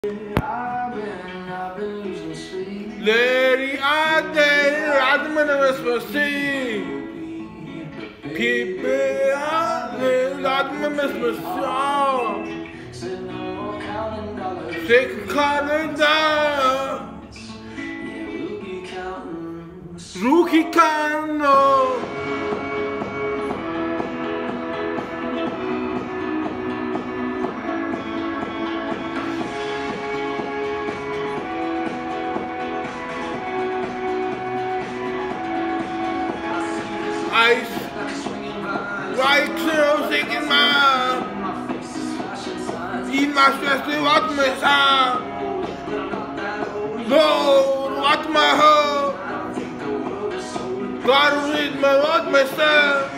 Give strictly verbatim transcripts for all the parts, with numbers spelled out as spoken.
I've been, I've been losing sleep. Lady, I did, I didn't miss see. People, I did, I didn't miss song. Said no more counting dollars. Sick counting dollars. Yeah, we'll be counting. Rookie counting. Ice, right to thinking my eat my stress to watch my sound. Lord, watch my heart. God read my watch myself.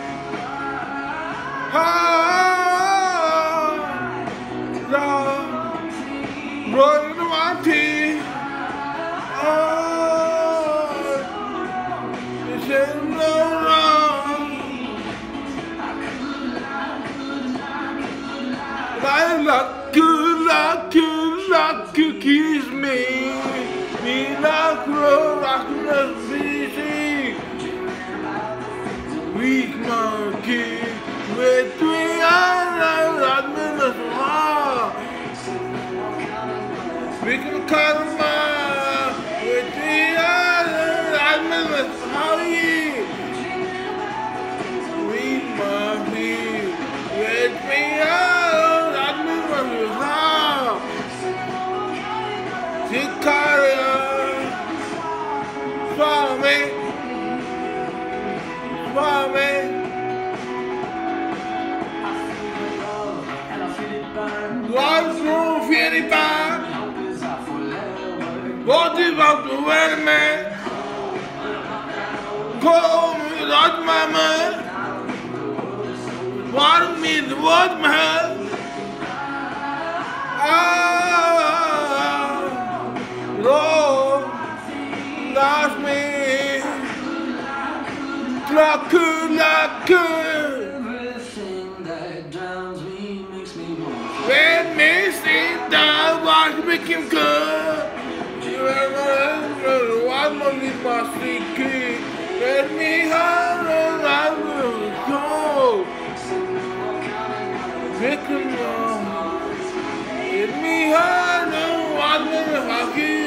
Lord, Lord, my tea. Oh, this ain't no wrong. I like you, like you, like you kiss me. Me like roll, like must be easy. Weak monkey, with me, I like me as well. We can call my, with me, I like me as well. Weak monkey, with me, I. Sicaria, Swami, Swami, God's room for the bar. What is about the weather, man? Go, Lord, mama. What means what, man? Lord, lost me, like good, like good. Everything that drowns me makes me want. Let me sit down, watch me him good. You ever want to leave my secret? Let me have it, I will go. Victim of, let me have it, watch me have it.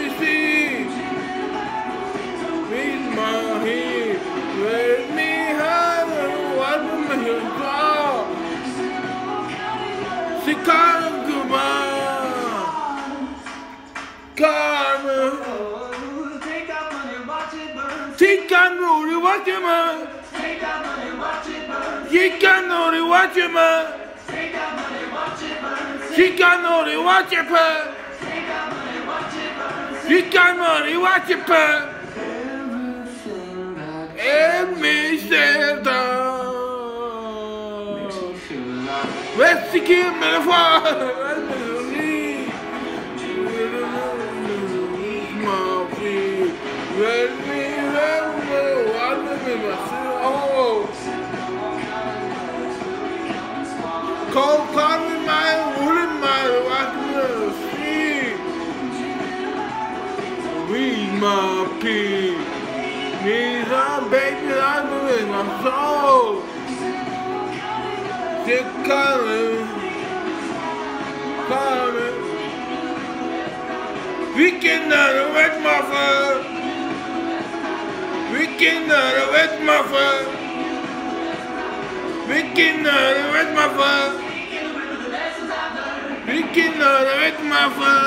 My head, let me have a wipe of your jaw. She can't go by. Carmen, Take that money, watch it burn. she can't know watch it, man. Take that money, watch it burn. She can't know watch it, man. Take that money, watch it burn. She can't know watch it, man. Take that money, watch it burn. She can't know watch it, man. Let me stay down. Let's see him in the fire. Let me have no one. Oh, call, call me my wooden my watching the sea. Read my pee. These are baby, I'm doing my soul. Sick coming, coming. We cannot wet my fur. We cannot wet my fur. We cannot wet my fur. We cannot wet my fur.